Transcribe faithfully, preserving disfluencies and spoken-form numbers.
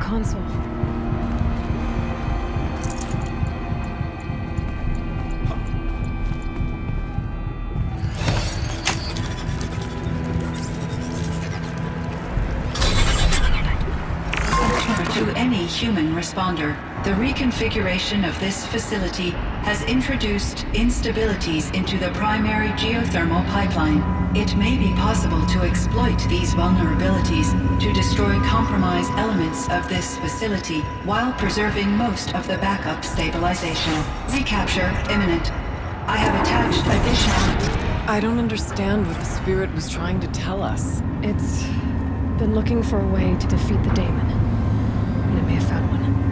console. To any human responder, the reconfiguration of this facility has introduced instabilities into the primary geothermal pipeline. It may be possible to exploit these vulnerabilities to destroy compromised elements of this facility while preserving most of the backup stabilization. Recapture imminent. I have attached additional... I don't understand what the spirit was trying to tell us. It's been looking for a way to defeat the daemon. And it may have found one.